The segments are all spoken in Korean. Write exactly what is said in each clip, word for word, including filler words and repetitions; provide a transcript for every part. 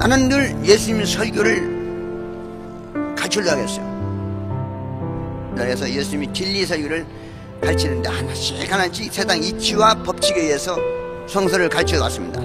나는 늘 예수님 설교를 가르치려고 했어요. 그래서 예수님이 진리 설교를 가르치는데 하나씩 하나씩 세상 이치와 법칙에 의해서 성서를 가르쳐 왔습니다.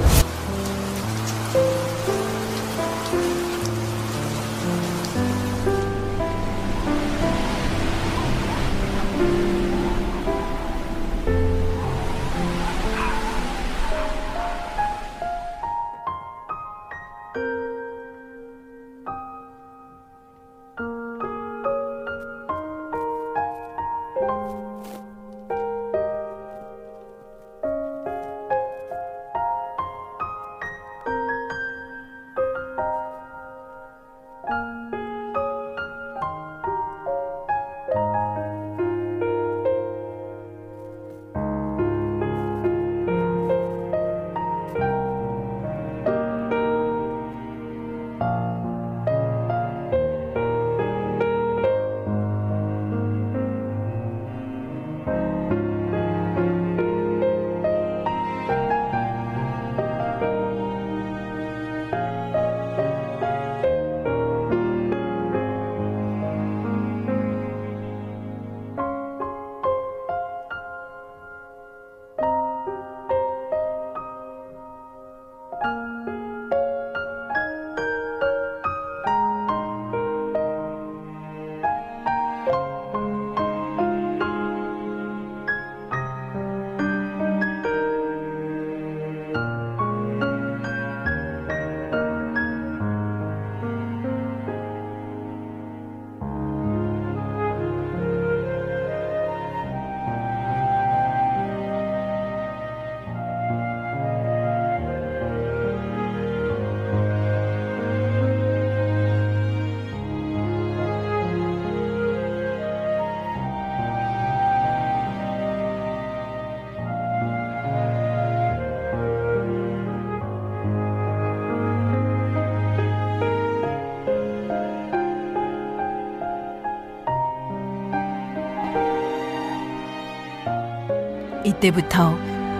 이때부터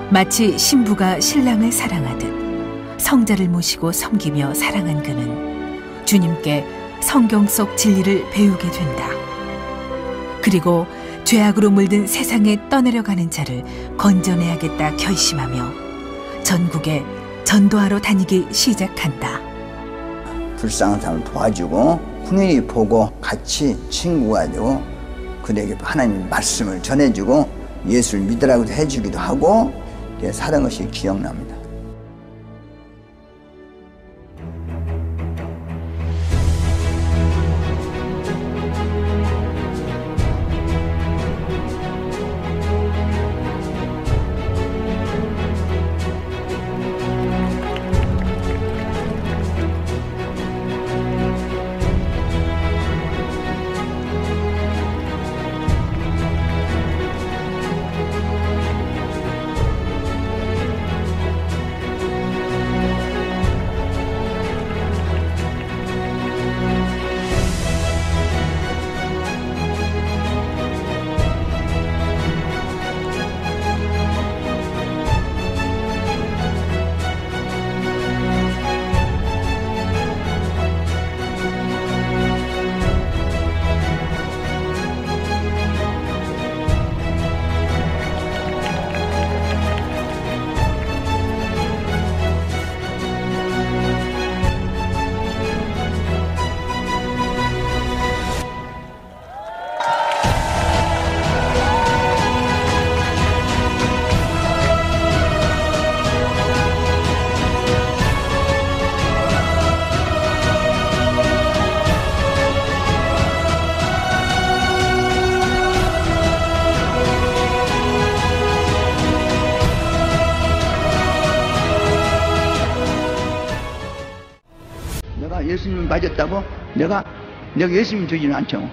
마치 신부가 신랑을 사랑하듯 성자를 모시고 섬기며 사랑한 그는 주님께 성경 속 진리를 배우게 된다. 그리고 죄악으로 물든 세상에 떠내려가는 자를 건져내야겠다 결심하며 전국에 전도하러 다니기 시작한다. 불쌍한 사람을 도와주고 hun연히 보고 같이 친구가 되고 그에게 하나님 말씀을 전해주고 예수를 믿으라고 해주기도 하고 살은 것이 기억납니다. 예수님 맞았다고 내가 내가 예수님 되지는 않죠.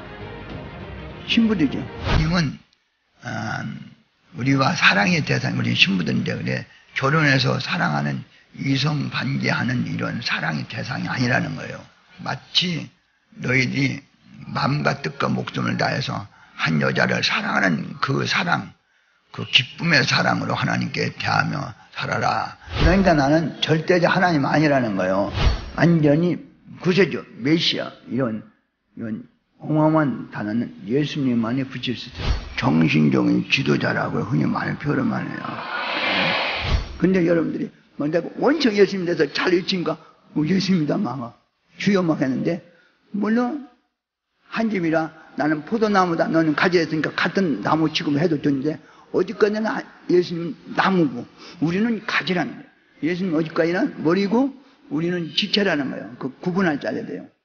신부들이죠. 님은 어, 우리와 사랑의 대상, 우리 신부들인데 그래 결혼해서 사랑하는 이성 반대하는 이런 사랑의 대상이 아니라는 거예요. 마치 너희들이 마음과 뜻과 목숨을 다해서 한 여자를 사랑하는 그 사랑, 그 기쁨의 사랑으로 하나님께 대하며 살아라. 그러니까 나는 절대적 하나님 아니라는 거예요. 완전히 구세주, 메시아 이런 이런 어마어마한 단어는 예수님만이 붙일 수 있어요. 정신적인 지도자라고 흔히 많이 표현만 해요. 근데 여러분들이 뭐 내가 원청 예수님 돼서 잘 일친가? 뭐 예수님이다 막아 주여 막 했는데 물론 한 집이라 나는 포도나무다 너는 가지야 했으니까 같은 나무 취급을 해도 되는데 어디까지나 예수님은 나무고 우리는 가지라는 거예요. 예수님 어디까지나 머리고 우리는 지체라는 거예요. 그 구분할 줄 알아야 돼요.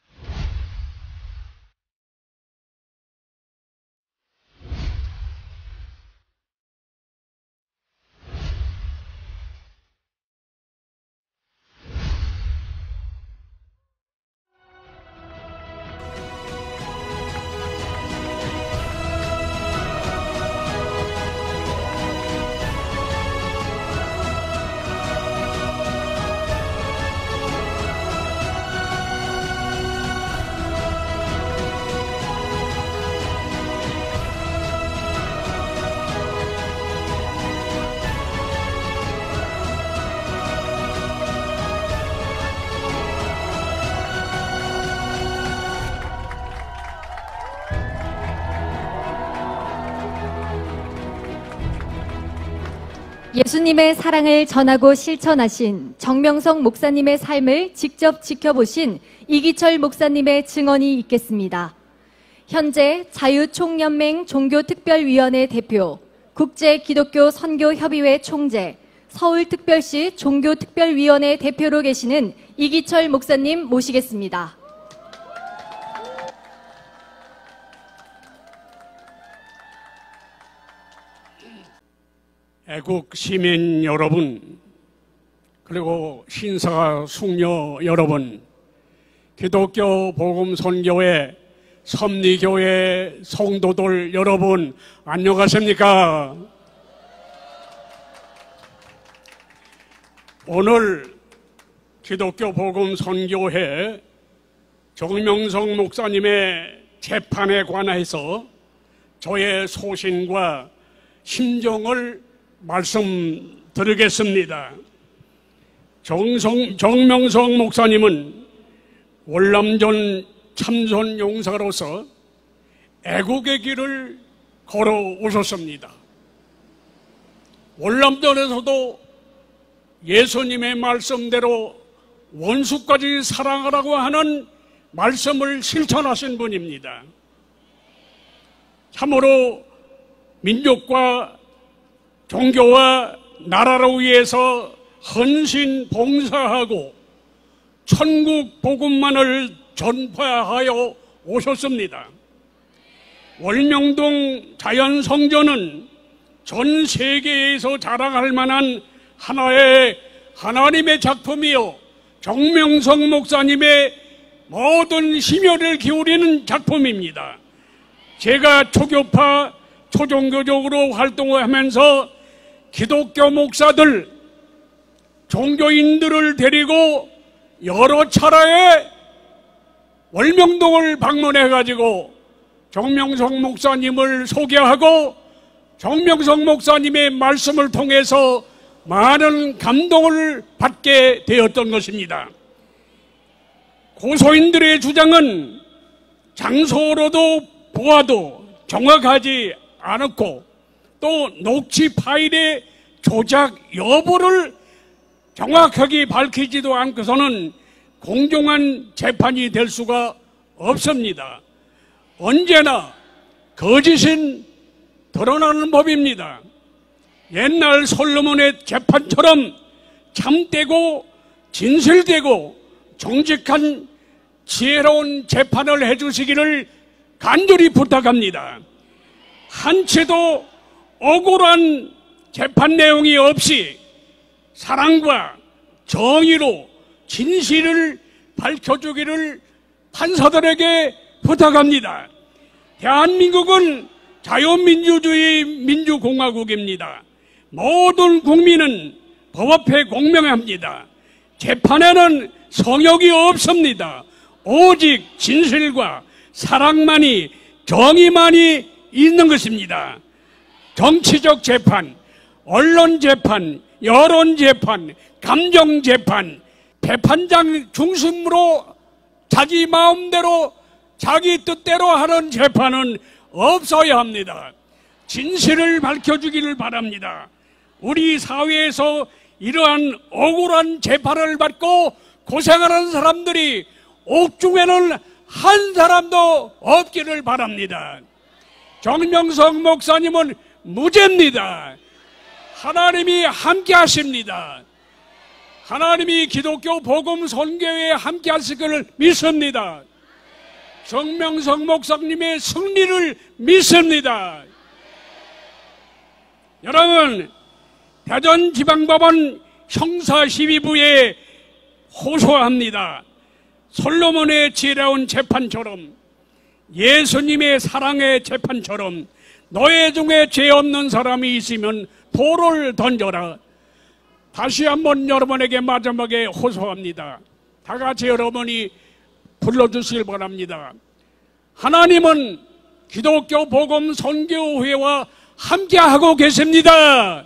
예수님의 사랑을 전하고 실천하신 정명성 목사님의 삶을 직접 지켜보신 이기철 목사님의 증언이 있겠습니다. 현재 자유총연맹 종교특별위원회 대표, 국제기독교선교협의회 총재, 서울특별시 종교특별위원회 대표로 계시는 이기철 목사님 모시겠습니다. 애국 시민 여러분, 그리고 신사 숙녀 여러분, 기독교 복음선교회 섭리교회 성도들 여러분, 안녕하십니까? 오늘 기독교 복음선교회 정명성 목사님의 재판에 관해서 저의 소신과 심정을 말씀드리겠습니다. 정성, 정명성 목사님은 월남전 참전 용사로서 애국의 길을 걸어오셨습니다. 월남전에서도 예수님의 말씀대로 원수까지 사랑하라고 하는 말씀을 실천하신 분입니다. 참으로 민족과 종교와 나라를 위해서 헌신 봉사하고 천국 복음만을 전파하여 오셨습니다. 월명동 자연성전은 전 세계에서 자랑할 만한 하나의 하나님의 작품이요, 정명성 목사님의 모든 심혈을 기울이는 작품입니다. 제가 초교파 초종교적으로 활동을 하면서 기독교 목사들, 종교인들을 데리고 여러 차례에 월명동을 방문해가지고 정명성 목사님을 소개하고 정명성 목사님의 말씀을 통해서 많은 감동을 받게 되었던 것입니다. 고소인들의 주장은 장소로도 보아도 정확하지 않았고 또 녹취 파일의 조작 여부를 정확하게 밝히지도 않고서는 공정한 재판이 될 수가 없습니다. 언제나 거짓은 드러나는 법입니다. 옛날 솔로몬의 재판처럼 참되고 진실되고 정직한 지혜로운 재판을 해주시기를 간절히 부탁합니다. 한 채도 억울한 재판 내용이 없이 사랑과 정의로 진실을 밝혀주기를 판사들에게 부탁합니다. 대한민국은 자유민주주의 민주공화국입니다. 모든 국민은 법 앞에 공명합니다. 재판에는 성역이 없습니다. 오직 진실과 사랑만이, 정의만이 있는 것입니다. 정치적 재판, 언론 재판, 여론 재판, 감정 재판, 재판장 중심으로 자기 마음대로 자기 뜻대로 하는 재판은 없어야 합니다. 진실을 밝혀주기를 바랍니다. 우리 사회에서 이러한 억울한 재판을 받고 고생하는 사람들이 옥중에는 한 사람도 없기를 바랍니다. 정명석 목사님은 무죄입니다. 하나님이 함께 하십니다. 하나님이 기독교 복음 선교에 함께 하실 것을 믿습니다. 정명석 목사님의 승리를 믿습니다. 여러분, 대전지방법원 형사시비부에 호소합니다. 솔로몬의 지혜로운 재판처럼, 예수님의 사랑의 재판처럼 너희 중에 죄 없는 사람이 있으면 돌을 던져라. 다시 한번 여러분에게 마지막에 호소합니다. 다 같이 여러분이 불러주시길 바랍니다. 하나님은 기독교 복음 선교회와 함께하고 계십니다.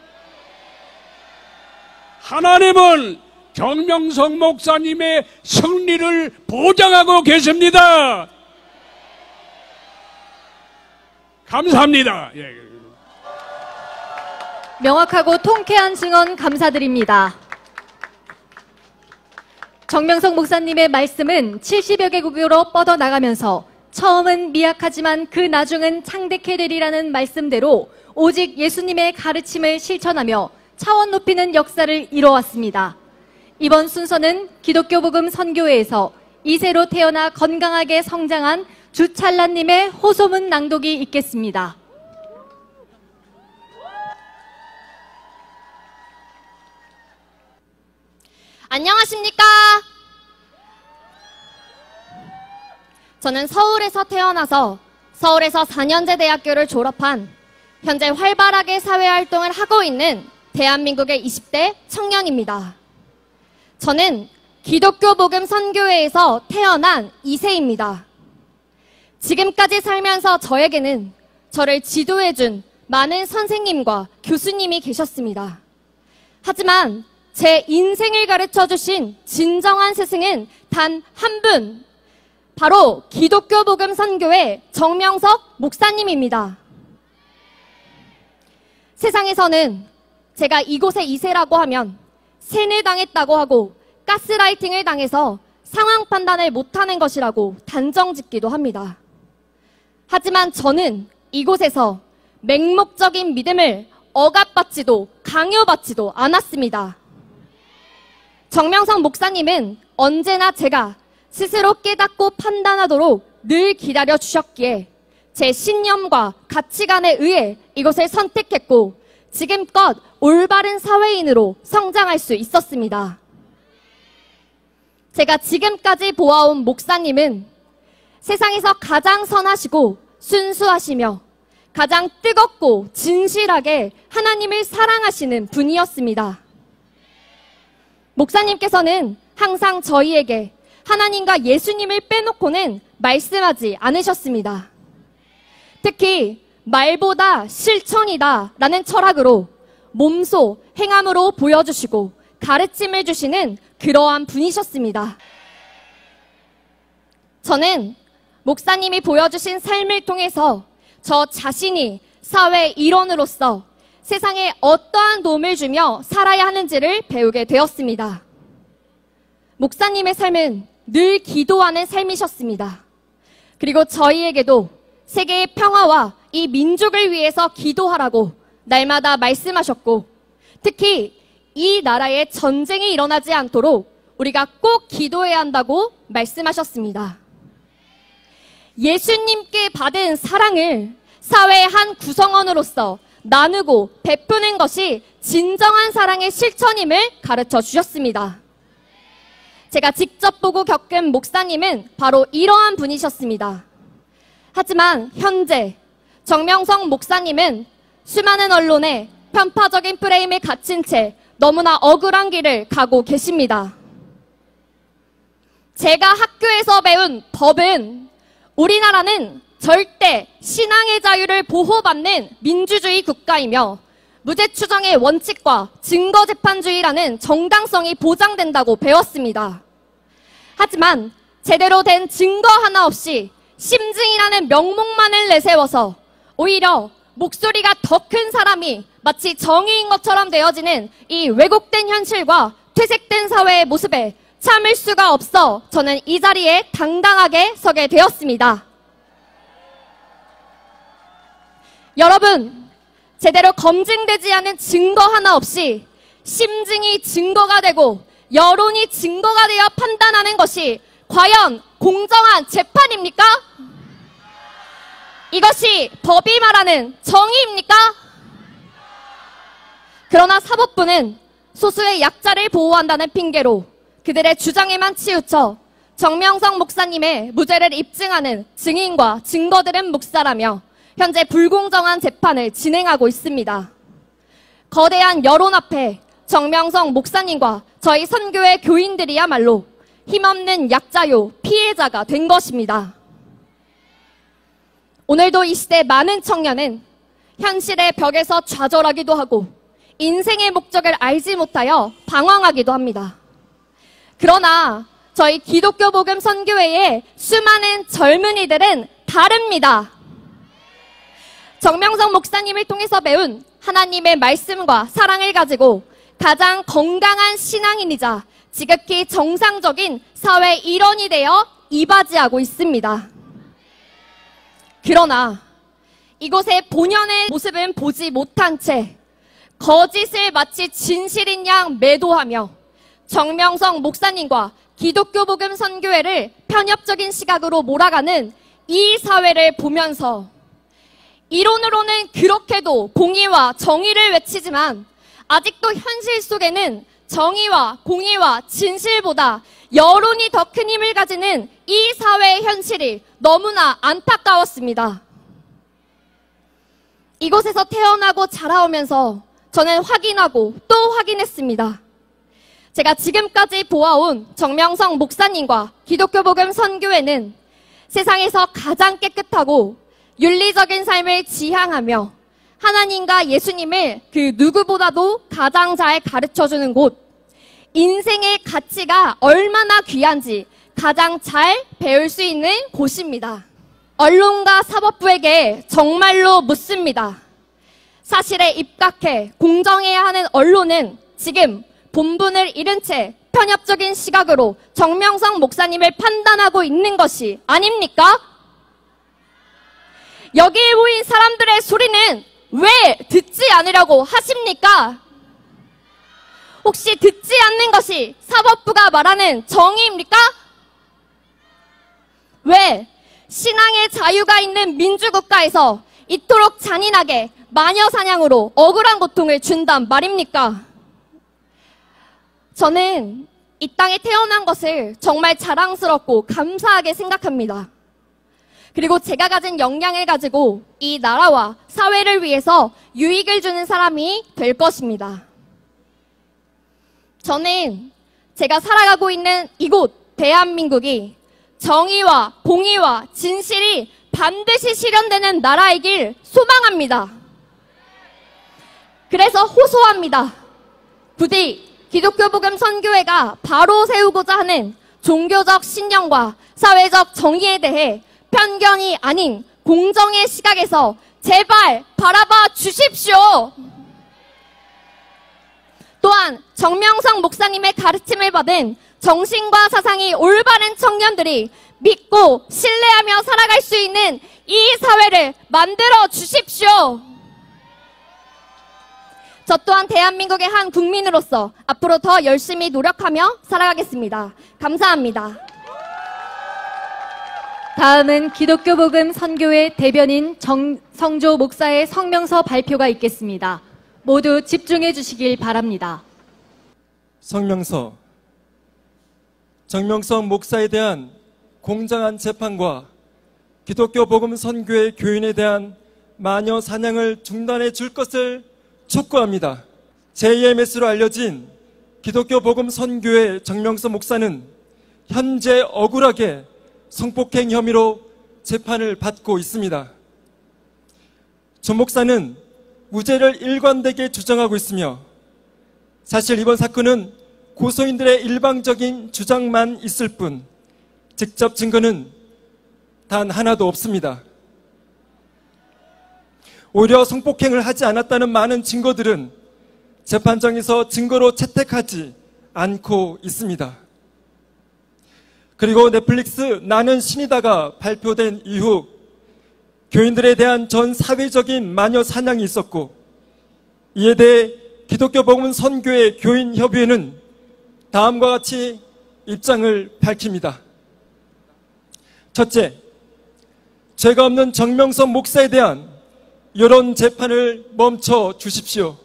하나님은 정명석 목사님의 승리를 보장하고 계십니다. 감사합니다. 예. 명확하고 통쾌한 증언 감사드립니다. 정명석 목사님의 말씀은 칠십여 개국으로 뻗어나가면서 처음은 미약하지만 그 나중은 창대케 되리라는 말씀대로 오직 예수님의 가르침을 실천하며 차원 높이는 역사를 이뤄왔습니다. 이번 순서는 기독교 복음 선교회에서 이세로 태어나 건강하게 성장한 주찰란님의 호소문 낭독이 있겠습니다. 안녕하십니까? 저는 서울에서 태어나서 서울에서 사 년제 대학교를 졸업한 현재 활발하게 사회활동을 하고 있는 대한민국의 이십 대 청년입니다. 저는 기독교 복음 선교회에서 태어난 이 세입니다. 지금까지 살면서 저에게는 저를 지도해준 많은 선생님과 교수님이 계셨습니다. 하지만 제 인생을 가르쳐주신 진정한 스승은 단 한 분, 바로 기독교 복음 선교회 정명석 목사님입니다. 세상에서는 제가 이곳에 이 세라고 하면 세뇌당했다고 하고 가스라이팅을 당해서 상황 판단을 못하는 것이라고 단정짓기도 합니다. 하지만 저는 이곳에서 맹목적인 믿음을 억압받지도 강요받지도 않았습니다. 정명석 목사님은 언제나 제가 스스로 깨닫고 판단하도록 늘 기다려 주셨기에 제 신념과 가치관에 의해 이곳을 선택했고 지금껏 올바른 사회인으로 성장할 수 있었습니다. 제가 지금까지 보아온 목사님은 세상에서 가장 선하시고 순수하시며 가장 뜨겁고 진실하게 하나님을 사랑하시는 분이었습니다. 목사님께서는 항상 저희에게 하나님과 예수님을 빼놓고는 말씀하지 않으셨습니다. 특히 말보다 실천이다 라는 철학으로 몸소 행함으로 보여주시고 가르침을 주시는 그러한 분이셨습니다. 저는 목사님이 보여주신 삶을 통해서 저 자신이 사회 일원으로서 세상에 어떠한 도움을 주며 살아야 하는지를 배우게 되었습니다. 목사님의 삶은 늘 기도하는 삶이셨습니다. 그리고 저희에게도 세계의 평화와 이 민족을 위해서 기도하라고 날마다 말씀하셨고, 특히 이 나라에 전쟁이 일어나지 않도록 우리가 꼭 기도해야 한다고 말씀하셨습니다. 예수님께 받은 사랑을 사회의 한 구성원으로서 나누고 베푸는 것이 진정한 사랑의 실천임을 가르쳐 주셨습니다. 제가 직접 보고 겪은 목사님은 바로 이러한 분이셨습니다. 하지만 현재 정명석 목사님은 수많은 언론에 편파적인 프레임에 갇힌 채 너무나 억울한 길을 가고 계십니다. 제가 학교에서 배운 법은 우리나라는 절대 신앙의 자유를 보호받는 민주주의 국가이며 무죄 추정의 원칙과 증거재판주의라는 정당성이 보장된다고 배웠습니다. 하지만 제대로 된 증거 하나 없이 심증이라는 명목만을 내세워서 오히려 목소리가 더 큰 사람이 마치 정의인 것처럼 되어지는 이 왜곡된 현실과 퇴색된 사회의 모습에 참을 수가 없어 저는 이 자리에 당당하게 서게 되었습니다. 여러분, 제대로 검증되지 않은 증거 하나 없이 심증이 증거가 되고 여론이 증거가 되어 판단하는 것이 과연 공정한 재판입니까? 이것이 법이 말하는 정의입니까? 그러나 사법부는 소수의 약자를 보호한다는 핑계로 그들의 주장에만 치우쳐 정명성 목사님의 무죄를 입증하는 증인과 증거들은 묵살하며 현재 불공정한 재판을 진행하고 있습니다. 거대한 여론 앞에 정명성 목사님과 저희 선교회 교인들이야말로 힘없는 약자요 피해자가 된 것입니다. 오늘도 이 시대 많은 청년은 현실의 벽에서 좌절하기도 하고 인생의 목적을 알지 못하여 방황하기도 합니다. 그러나 저희 기독교 복음 선교회의 수많은 젊은이들은 다릅니다. 정명성 목사님을 통해서 배운 하나님의 말씀과 사랑을 가지고 가장 건강한 신앙인이자 지극히 정상적인 사회 일원이 되어 이바지하고 있습니다. 그러나 이곳의 본연의 모습은 보지 못한 채 거짓을 마치 진실인 양 매도하며 정명성 목사님과 기독교 복음 선교회를 편협적인 시각으로 몰아가는 이 사회를 보면서 이론으로는 그렇게도 공의와 정의를 외치지만 아직도 현실 속에는 정의와 공의와 진실보다 여론이 더 큰 힘을 가지는 이 사회의 현실이 너무나 안타까웠습니다. 이곳에서 태어나고 자라오면서 저는 확인하고 또 확인했습니다. 제가 지금까지 보아온 정명성 목사님과 기독교 복음 선교회는 세상에서 가장 깨끗하고 윤리적인 삶을 지향하며 하나님과 예수님을 그 누구보다도 가장 잘 가르쳐주는 곳, 인생의 가치가 얼마나 귀한지 가장 잘 배울 수 있는 곳입니다. 언론과 사법부에게 정말로 묻습니다. 사실에 입각해 공정해야 하는 언론은 지금 본분을 잃은 채 편협적인 시각으로 정명성 목사님을 판단하고 있는 것이 아닙니까? 여기에 모인 사람들의 소리는 왜 듣지 않으려고 하십니까? 혹시 듣지 않는 것이 사법부가 말하는 정의입니까? 왜 신앙의 자유가 있는 민주국가에서 이토록 잔인하게 마녀 사냥으로 억울한 고통을 준단 말입니까? 저는 이 땅에 태어난 것을 정말 자랑스럽고 감사하게 생각합니다. 그리고 제가 가진 역량을 가지고 이 나라와 사회를 위해서 유익을 주는 사람이 될 것입니다. 저는 제가 살아가고 있는 이곳 대한민국이 정의와 공의와 진실이 반드시 실현되는 나라이길 소망합니다. 그래서 호소합니다. 부디 기독교 복음 선교회가 바로 세우고자 하는 종교적 신념과 사회적 정의에 대해 편견이 아닌 공정의 시각에서 제발 바라봐 주십시오. 또한 정명성 목사님의 가르침을 받은 정신과 사상이 올바른 청년들이 믿고 신뢰하며 살아갈 수 있는 이 사회를 만들어 주십시오. 저 또한 대한민국의 한 국민으로서 앞으로 더 열심히 노력하며 살아가겠습니다. 감사합니다. 다음은 기독교 복음 선교회 대변인 정성조 목사의 성명서 발표가 있겠습니다. 모두 집중해 주시길 바랍니다. 성명서. 정명성 목사에 대한 공정한 재판과 기독교 복음 선교회 교인에 대한 마녀 사냥을 중단해 줄 것을 촉구합니다. 제이엠에스로 알려진 기독교 복음 선교회 정명성 목사는 현재 억울하게 성폭행 혐의로 재판을 받고 있습니다. 조 목사는 무죄를 일관되게 주장하고 있으며 사실 이번 사건은 고소인들의 일방적인 주장만 있을 뿐 직접 증거는 단 하나도 없습니다. 오히려 성폭행을 하지 않았다는 많은 증거들은 재판정에서 증거로 채택하지 않고 있습니다. 그리고 넷플릭스 나는 신이다가 발표된 이후 교인들에 대한 전 사회적인 마녀 사냥이 있었고 이에 대해 기독교 복음 선교회 교인협의회는 다음과 같이 입장을 밝힙니다. 첫째, 죄가 없는 정명석 목사에 대한 여론 재판을 멈춰 주십시오.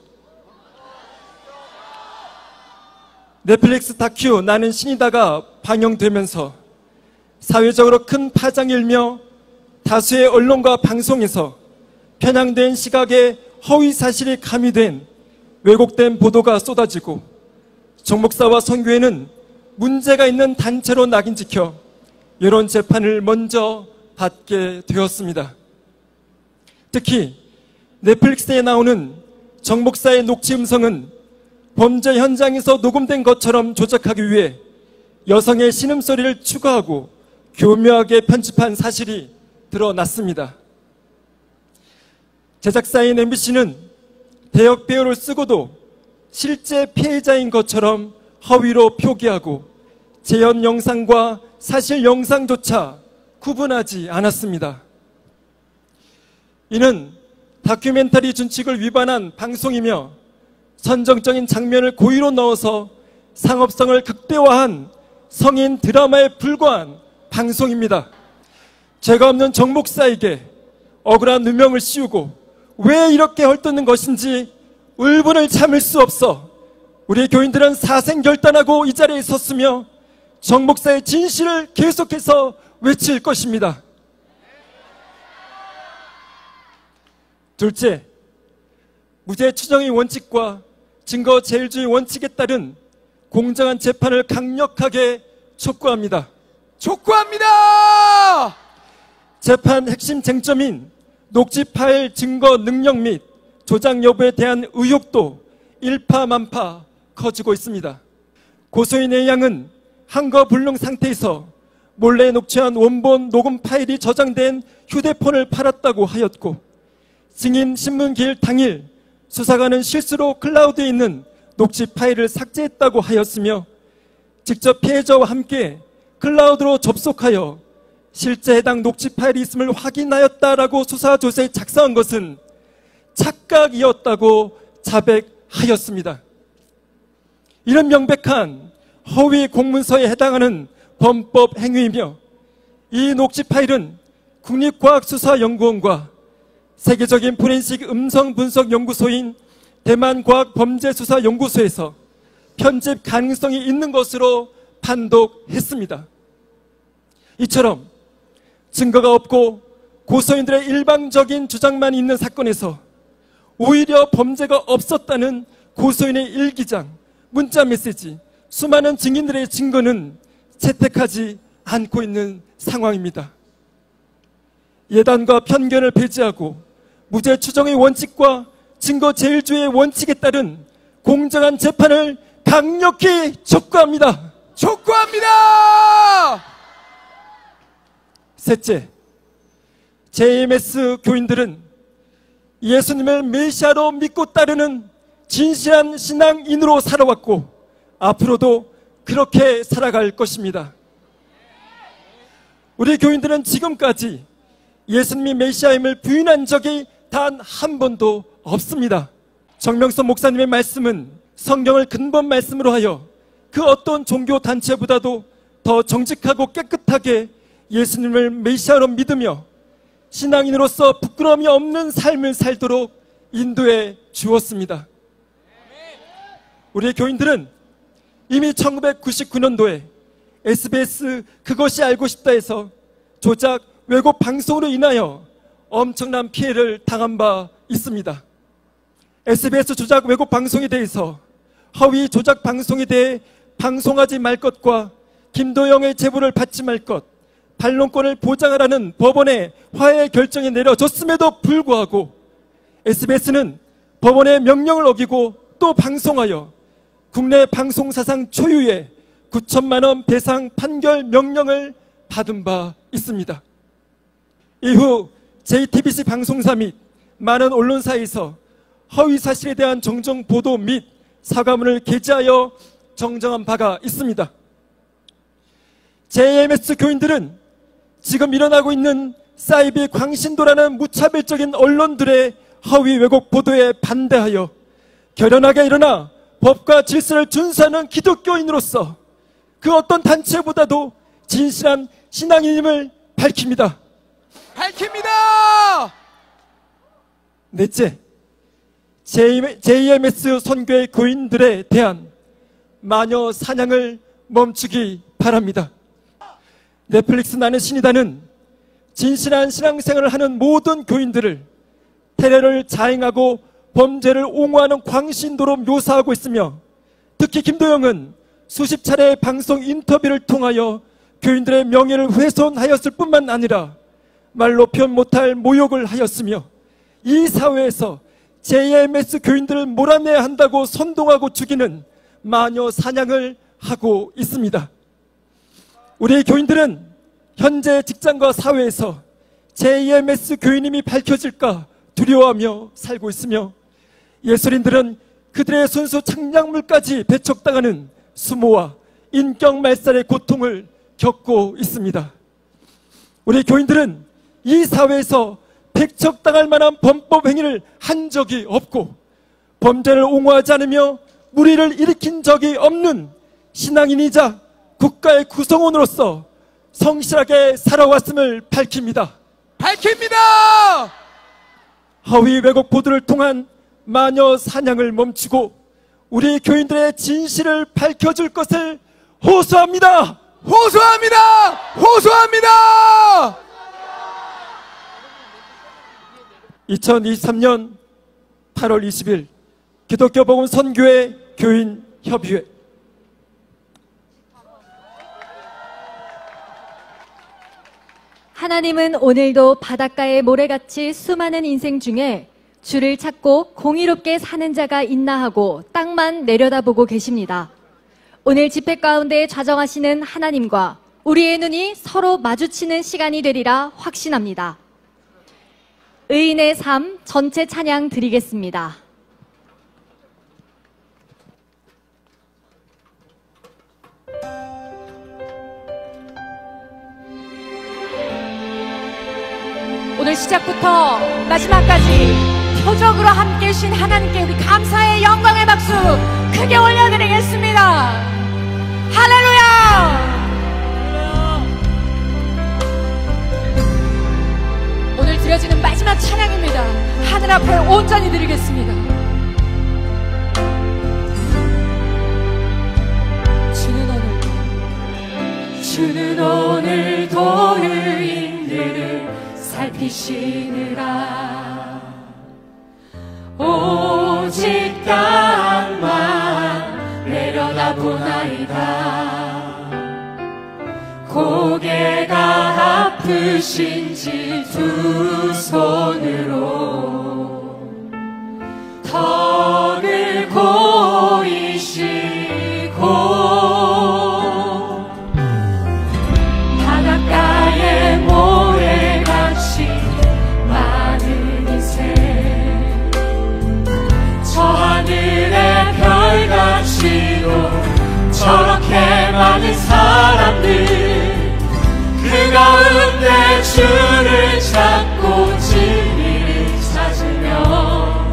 넷플릭스 다큐 나는 신이다가 방영되면서 사회적으로 큰 파장이 일며 다수의 언론과 방송에서 편향된 시각에 허위 사실이 가미된 왜곡된 보도가 쏟아지고 정 목사와 선교회는 문제가 있는 단체로 낙인 찍혀 여론 재판을 먼저 받게 되었습니다. 특히 넷플릭스에 나오는 정 목사의 녹취 음성은 범죄 현장에서 녹음된 것처럼 조작하기 위해 여성의 신음소리를 추가하고 교묘하게 편집한 사실이 드러났습니다. 제작사인 엠비씨는 대역 배우를 쓰고도 실제 피해자인 것처럼 허위로 표기하고 재현 영상과 사실 영상조차 구분하지 않았습니다. 이는 다큐멘터리 준칙을 위반한 방송이며 선정적인 장면을 고의로 넣어서 상업성을 극대화한 성인 드라마에 불과한 방송입니다. 죄가 없는 정 목사에게 억울한 누명을 씌우고 왜 이렇게 헐뜯는 것인지 울분을 참을 수 없어 우리 교인들은 사생결단하고 이 자리에 섰으며 정 목사의 진실을 계속해서 외칠 것입니다. 둘째, 무죄 추정의 원칙과 증거 제일주의 원칙에 따른 공정한 재판을 강력하게 촉구합니다. 촉구합니다! 재판 핵심 쟁점인 녹취 파일 증거 능력 및 조작 여부에 대한 의혹도 일파만파 커지고 있습니다. 고소인의 양은 한거불능 상태에서 몰래 녹취한 원본 녹음 파일이 저장된 휴대폰을 팔았다고 하였고 증인 신문 기일 당일 수사관은 실수로 클라우드에 있는 녹취 파일을 삭제했다고 하였으며 직접 피해자와 함께 클라우드로 접속하여 실제 해당 녹취 파일이 있음을 확인하였다라고 수사조서에 작성한 것은 착각이었다고 자백하였습니다. 이런 명백한 허위 공문서에 해당하는 범법 행위이며 이 녹취 파일은 국립과학수사연구원과 세계적인 포렌식 음성분석연구소인 대만과학범죄수사연구소에서 편집 가능성이 있는 것으로 판독했습니다. 이처럼 증거가 없고 고소인들의 일방적인 주장만 있는 사건에서 오히려 범죄가 없었다는 고소인의 일기장, 문자메시지, 수많은 증인들의 증거는 채택하지 않고 있는 상황입니다. 예단과 편견을 배제하고 무죄 추정의 원칙과 증거 제일주의의 원칙에 따른 공정한 재판을 강력히 촉구합니다. 촉구합니다! 셋째, 제이엠에스 교인들은 예수님을 메시아로 믿고 따르는 진실한 신앙인으로 살아왔고 앞으로도 그렇게 살아갈 것입니다. 우리 교인들은 지금까지 예수님이 메시아임을 부인한 적이 단 한 번도 없습니다. 정명석 목사님의 말씀은 성경을 근본 말씀으로 하여 그 어떤 종교 단체보다도 더 정직하고 깨끗하게 예수님을 메시아로 믿으며 신앙인으로서 부끄러움이 없는 삶을 살도록 인도해 주었습니다. 우리 교인들은 이미 천구백구십구 년도에 에스비에스 그것이 알고 싶다에서 조작 왜곡 방송으로 인하여 엄청난 피해를 당한 바 있습니다. 에스비에스 조작 왜곡 방송에 대해서 허위 조작 방송에 대해 방송하지 말 것과 김도영의 제보를 받지 말 것, 반론권을 보장하라는 법원의 화해 결정이 내려졌음에도 불구하고 에스비에스는 법원의 명령을 어기고 또 방송하여 국내 방송사상 초유의 구천만 원 배상 판결 명령을 받은 바 있습니다. 이후 제이티비씨 방송사 및 많은 언론사에서 허위사실에 대한 정정 보도 및 사과문을 게재하여 정정한 바가 있습니다. 제이엠에스 교인들은 지금 일어나고 있는 사이비 광신도라는 무차별적인 언론들의 허위 왜곡 보도에 반대하여 결연하게 일어나 법과 질서를 준수하는 기독교인으로서 그 어떤 단체보다도 진실한 신앙인임을 밝힙니다. 밝힙니다! 넷째, 제이엠에스 선교회 교인들에 대한 마녀 사냥을 멈추기 바랍니다. 넷플릭스 나는 신이다는 진실한 신앙생활을 하는 모든 교인들을 테러를 자행하고 범죄를 옹호하는 광신도로 묘사하고 있으며, 특히 김도영은 수십 차례 방송 인터뷰를 통하여 교인들의 명예를 훼손하였을 뿐만 아니라 말로 표현 못할 모욕을 하였으며, 이 사회에서 제이엠에스 교인들을 몰아내야 한다고 선동하고 죽이는 마녀 사냥을 하고 있습니다. 우리 교인들은 현재 직장과 사회에서 제이엠에스 교인임이 밝혀질까 두려워하며 살고 있으며, 예술인들은 그들의 순수 창작물까지 배척당하는 수모와 인격 말살의 고통을 겪고 있습니다. 우리 교인들은 이 사회에서 배척당할 만한 범법 행위를 한 적이 없고 범죄를 옹호하지 않으며 무리를 일으킨 적이 없는 신앙인이자 국가의 구성원으로서 성실하게 살아왔음을 밝힙니다. 밝힙니다! 허위 왜곡 보도를 통한 마녀 사냥을 멈추고 우리 교인들의 진실을 밝혀줄 것을 호소합니다. 호소합니다! 호소합니다! 이천이십삼 년 팔월 이십일 기독교 복음 선교회 교인 협의회. 하나님은 오늘도 바닷가의 모래같이 수많은 인생 중에 주를 찾고 공의롭게 사는 자가 있나 하고 땅만 내려다보고 계십니다. 오늘 집회 가운데 좌정하시는 하나님과 우리의 눈이 서로 마주치는 시간이 되리라 확신합니다. 의인의 삶 전체 찬양 드리겠습니다. 오늘 시작부터 마지막까지 표적으로 함께 해주신 하나님께 우리 감사의 영광의 박수 크게 올려드리겠습니다. 할렐루야! 오늘 드려지는 마지막 찬양입니다. 하늘 앞에 온전히 드리겠습니다. 주는 오늘 주는 오늘도 의인들을 살피시느라 오직 땅만 내려다보나이다. 고개가 아프신지 두 손으로 턱을 고이시고 바닷가에 모래같이 많은 인생 저 하늘의 별같이도 저렇게 많은 사람들 그 가운데 주를 찾고 진리를 찾으며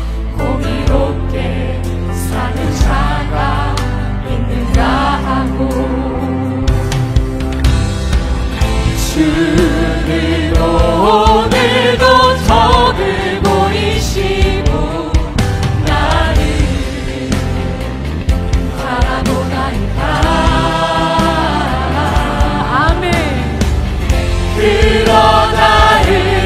공의롭게 사는 자가 있는가 하고 주를 오늘도 턱을 보이시고 나를 바라보나이다. 그러나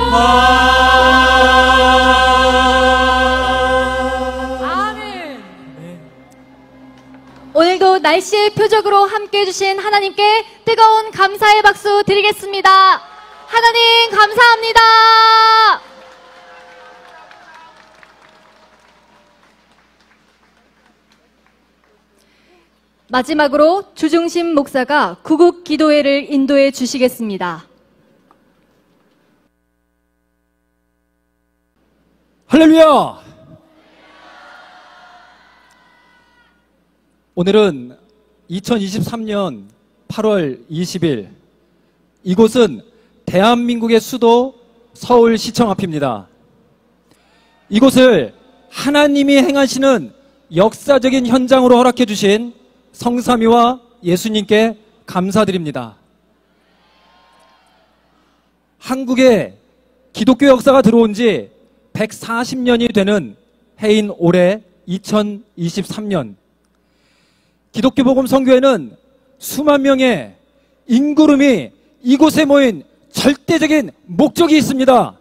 아멘. 오늘도 날씨의 표적으로 함께 해주신 하나님께 뜨거운 감사의 박수 드리겠습니다. 하나님 감사합니다. 마지막으로 주중심 목사가 구국 기도회를 인도해 주시겠습니다. 할렐루야! 오늘은 이천이십삼 년 팔월 이십일, 이곳은 대한민국의 수도 서울시청 앞입니다. 이곳을 하나님이 행하시는 역사적인 현장으로 허락해 주신 성삼위와 예수님께 감사드립니다. 한국에 기독교 역사가 들어온 지 백사십 년이 되는 해인 올해 이천이십삼 년, 기독교 복음 선교회는 수만 명의 인구름이 이곳에 모인 절대적인 목적이 있습니다.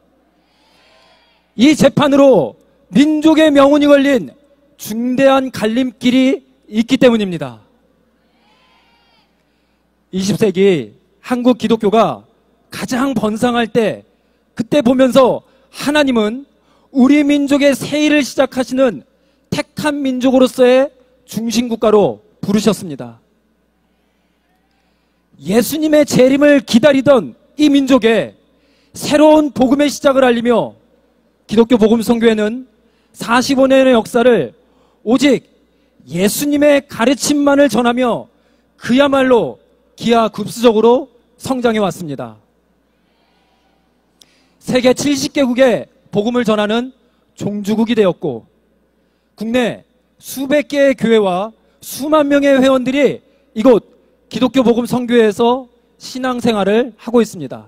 이 재판으로 민족의 명운이 걸린 중대한 갈림길이 있기 때문입니다. 이십 세기 한국 기독교가 가장 번성할 때, 그때 보면서 하나님은 우리 민족의 세일을 시작하시는 택한 민족으로서의 중심국가로 부르셨습니다. 예수님의 재림을 기다리던 이 민족에 새로운 복음의 시작을 알리며 기독교 복음 선교회는 사십오 년의 역사를 오직 예수님의 가르침만을 전하며 그야말로 기하급수적으로 성장해 왔습니다. 세계 칠십 개국에 복음을 전하는 종주국이 되었고, 국내 수백 개의 교회와 수만 명의 회원들이 이곳 기독교 복음 선교회에서 신앙생활을 하고 있습니다.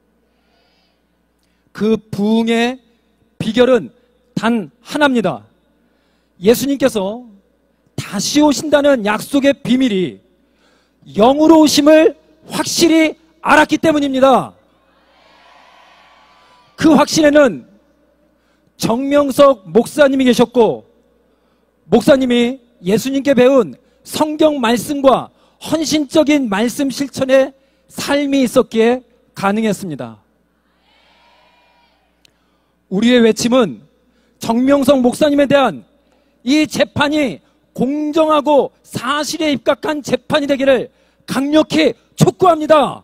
그 부흥의 비결은 단 하나입니다. 예수님께서 다시 오신다는 약속의 비밀이 영으로 오심을 확실히 알았기 때문입니다. 그 확신에는 정명석 목사님이 계셨고, 목사님이 예수님께 배운 성경 말씀과 헌신적인 말씀 실천의 삶이 있었기에 가능했습니다. 우리의 외침은 정명석 목사님에 대한 이 재판이 공정하고 사실에 입각한 재판이 되기를 강력히 촉구합니다.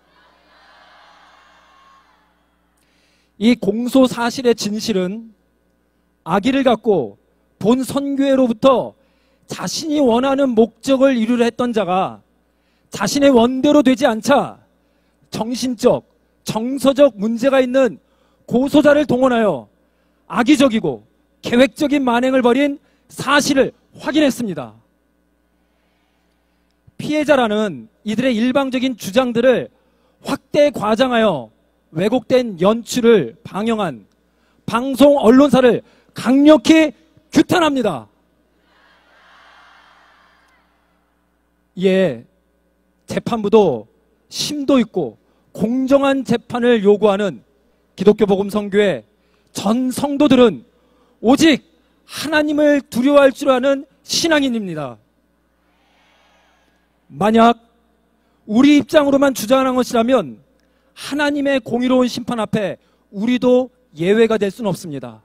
이 공소 사실의 진실은 악의를 갖고 본 선교회로부터 자신이 원하는 목적을 이루려 했던 자가 자신의 원대로 되지 않자 정신적, 정서적 문제가 있는 고소자를 동원하여 악의적이고 계획적인 만행을 벌인 사실을 확인했습니다. 피해자라는 이들의 일방적인 주장들을 확대 과장하여 왜곡된 연출을 방영한 방송 언론사를 강력히 규탄합니다. 이에 재판부도 심도 있고 공정한 재판을 요구하는 기독교 복음 선교회 전 성도들은 오직 하나님을 두려워할 줄 아는 신앙인입니다. 만약 우리 입장으로만 주장하는 것이라면 하나님의 공의로운 심판 앞에 우리도 예외가 될 수는 없습니다.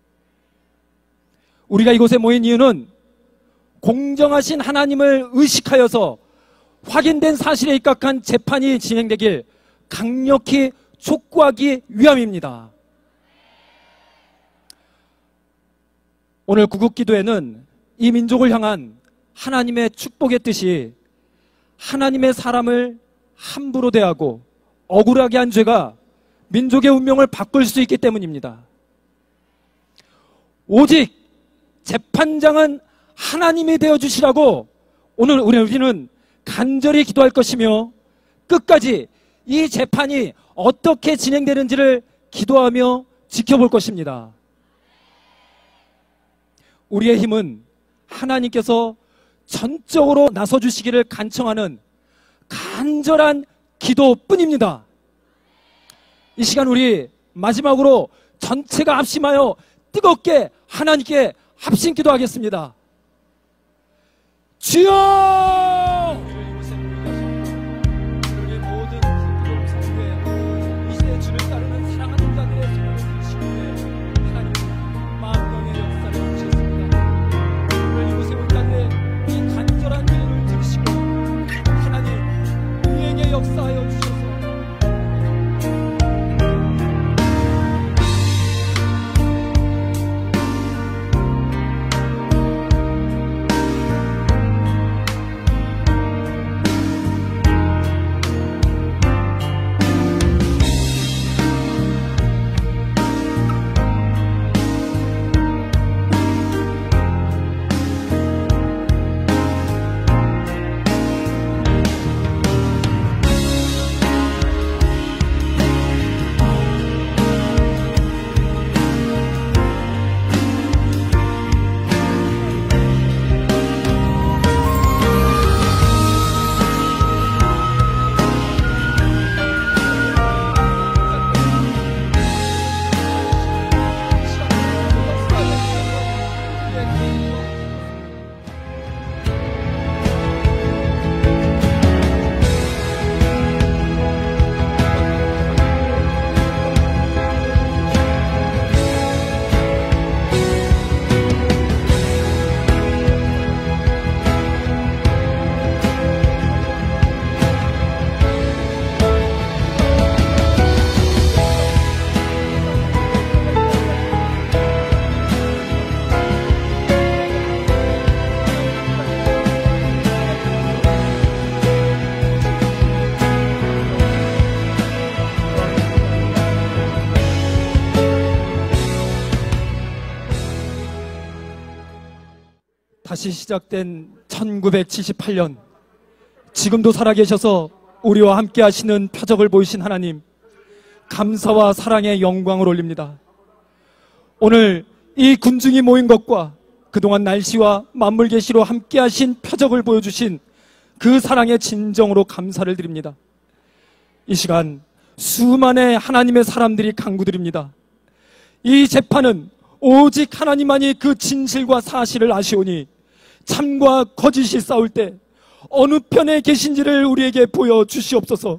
우리가 이곳에 모인 이유는 공정하신 하나님을 의식하여서 확인된 사실에 입각한 재판이 진행되길 강력히 촉구하기 위함입니다. 오늘 구국기도회는 이 민족을 향한 하나님의 축복의 뜻이 하나님의 사람을 함부로 대하고 억울하게 한 죄가 민족의 운명을 바꿀 수 있기 때문입니다. 오직 재판장은 하나님이 되어주시라고 오늘 우리는 간절히 기도할 것이며 끝까지 이 재판이 어떻게 진행되는지를 기도하며 지켜볼 것입니다. 우리의 힘은 하나님께서 전적으로 나서주시기를 간청하는 간절한 기도뿐입니다. 이 시간 우리 마지막으로 전체가 합심하여 뜨겁게 하나님께 합심 기도하겠습니다. 주여! 우리 모든 기독 성도에 이제 주를 따르는 사랑하는 자들의 손을 드시는데 하나님 마음경의 역사를 주셨습니다. 오늘 이곳에 온 자들의 이 간절한 기도를 들으시고 하나님 우리에게 역사하여 주셔서 다시 시작된 천구백칠십팔 년, 지금도 살아계셔서 우리와 함께 하시는 표적을 보이신 하나님, 감사와 사랑의 영광을 올립니다. 오늘 이 군중이 모인 것과 그동안 날씨와 만물 계시로 함께 하신 표적을 보여주신 그 사랑의 진정으로 감사를 드립니다. 이 시간 수많은 하나님의 사람들이 간구드립니다. 이 재판은 오직 하나님만이 그 진실과 사실을 아시오니 참과 거짓이 싸울 때 어느 편에 계신지를 우리에게 보여주시옵소서.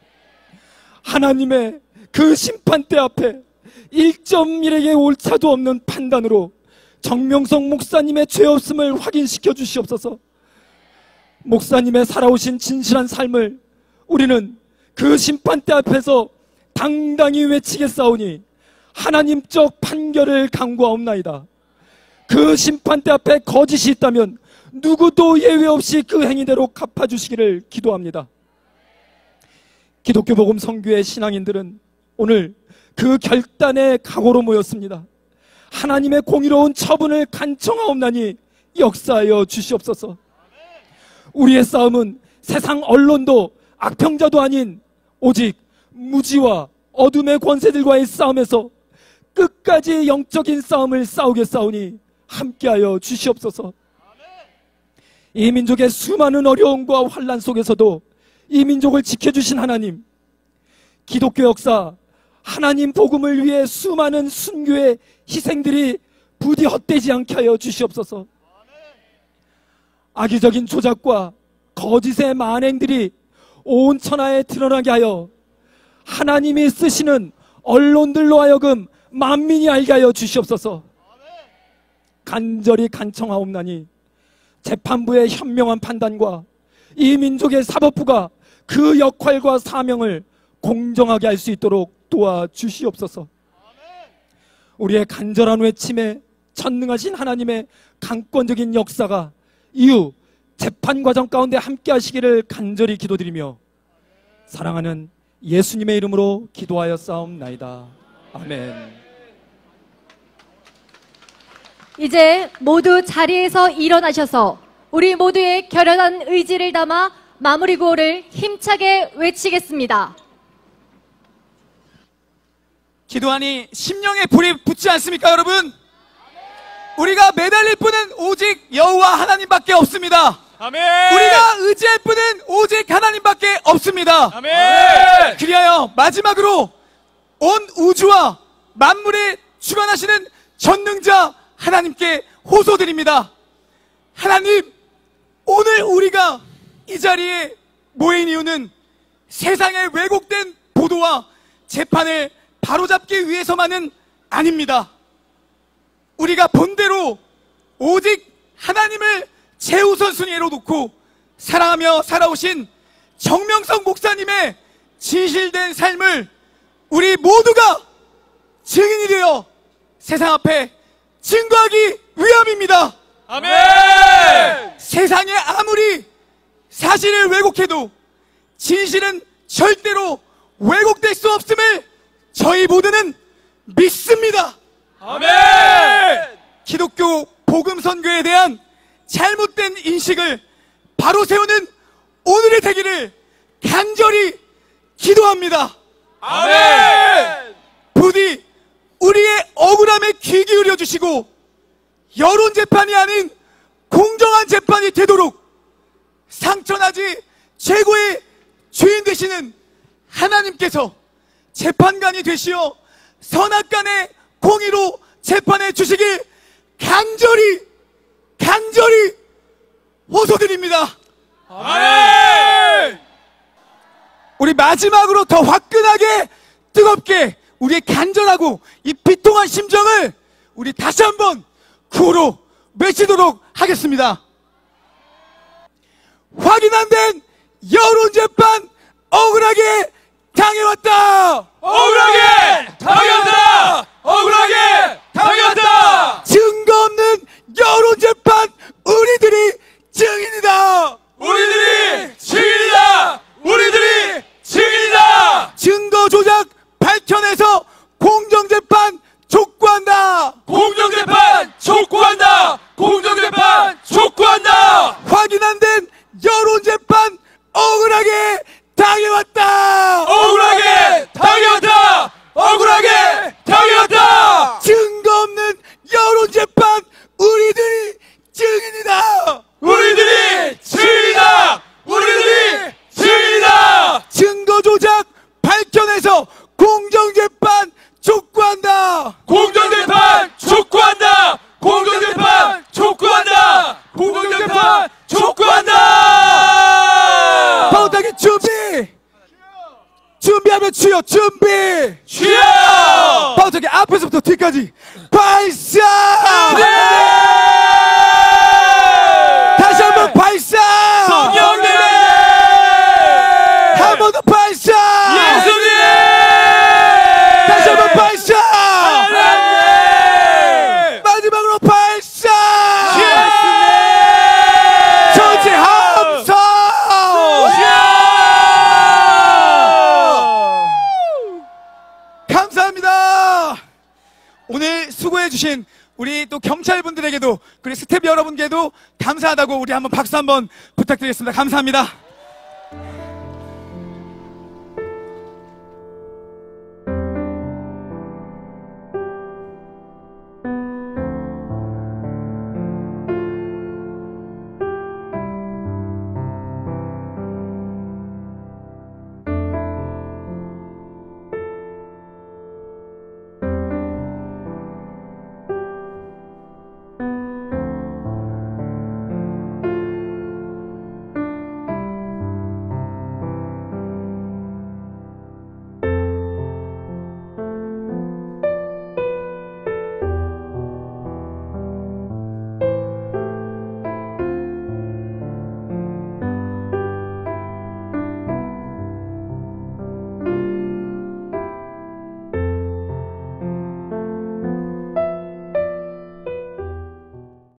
하나님의 그 심판대 앞에 일 점 일에게 오차도 없는 판단으로 정명석 목사님의 죄 없음을 확인시켜 주시옵소서. 목사님의 살아오신 진실한 삶을 우리는 그 심판대 앞에서 당당히 외치겠사오니 하나님적 판결을 간구하옵나이다. 그 심판대 앞에 거짓이 있다면 누구도 예외 없이 그 행위대로 갚아주시기를 기도합니다. 기독교 복음 선교회 신앙인들은 오늘 그 결단의 각오로 모였습니다. 하나님의 공의로운 처분을 간청하옵나니 역사하여 주시옵소서. 우리의 싸움은 세상 언론도 악평자도 아닌 오직 무지와 어둠의 권세들과의 싸움에서 끝까지 영적인 싸움을 싸우겠사오니 함께하여 주시옵소서. 이 민족의 수많은 어려움과 환난 속에서도 이 민족을 지켜주신 하나님, 기독교 역사 하나님 복음을 위해 수많은 순교의 희생들이 부디 헛되지 않게 하여 주시옵소서. 악의적인 조작과 거짓의 만행들이 온 천하에 드러나게 하여 하나님이 쓰시는 언론들로 하여금 만민이 알게 하여 주시옵소서. 간절히 간청하옵나니 재판부의 현명한 판단과 이 민족의 사법부가 그 역할과 사명을 공정하게 할 수 있도록 도와주시옵소서. 우리의 간절한 외침에 전능하신 하나님의 강권적인 역사가 이후 재판 과정 가운데 함께 하시기를 간절히 기도드리며 사랑하는 예수님의 이름으로 기도하여 싸움나이다. 아멘. 이제 모두 자리에서 일어나셔서 우리 모두의 결연한 의지를 담아 마무리 구호를 힘차게 외치겠습니다. 기도하니 심령에 불이 붙지 않습니까, 여러분? 우리가 매달릴 분은 오직 여호와 하나님밖에 없습니다. 아멘. 우리가 의지할 분은 오직 하나님밖에 없습니다. 아멘. 그리하여 마지막으로 온 우주와 만물에 주관하시는 전능자 하나님께 호소드립니다. 하나님, 오늘 우리가 이 자리에 모인 이유는 세상의 왜곡된 보도와 재판을 바로잡기 위해서만은 아닙니다. 우리가 본대로 오직 하나님을 최우선순위로 놓고 사랑하며 살아오신 정명석 목사님의 진실된 삶을 우리 모두가 증인이 되어 세상 앞에 증거하기 위함입니다. 아멘! 세상에 아무리 사실을 왜곡해도 진실은 절대로 왜곡될 수 없음을 저희 모두는 믿습니다. 아멘! 기독교 복음 선교에 대한 잘못된 인식을 바로 세우는 오늘의 되기를 간절히 기도합니다. 아멘! 부디 우리의 억울함에 귀 기울여 주시고 여론 재판이 아닌 공정한 재판이 되도록 상처나지 최고의 주인 되시는 하나님께서 재판관이 되시어 선악간의 공의로 재판해 주시길 간절히 간절히 호소드립니다. 아멘! 우리 마지막으로 더 화끈하게 뜨겁게 우리의 간절하고 이 비통한 심정을 우리 다시 한번 구호로 외치도록 하겠습니다. 확인 안 된 여론재판 억울하게 당해왔다. 억울하게 당했다! 억울하게 당했다! 증거 없는 여론재판 우리들이 증인이다. 우리들이 증인이다! 우리들이 증인이다! 증거 조작 밝혀내서 공정재판 촉구한다. 공정재판 촉구한다! 공정재판 촉구한다! 확인 안 된 여론재판 억울하게 당해왔다. 억울하게 당했다! 억울하게 당했다! 증거 없는 여론재판 우리들이 증인이다. 우리들이 증인이다! 우리들이 증인이다! 증거 조작 밝혀내서 공정재판 촉구한다. 공정재판 촉구한다! 공정재판 촉구한다! 공정재판 촉구한다! 파우타기 준비. 준비하면 주여 준비. 주여! 파우타기 앞에서부터 뒤까지 발사. 다시 한번 발사. 성령님! 한 번 더 발사. 예수님! 다시 한번 발사. 하나님! 마지막으로 발사. 예수님! 전체 함성. 감사합니다. 오늘 수고해주신 우리 또 경찰분들에게도 그리고 스태프 여러분께도 감사하다고 우리 한번 박수 한번 부탁드리겠습니다. 감사합니다.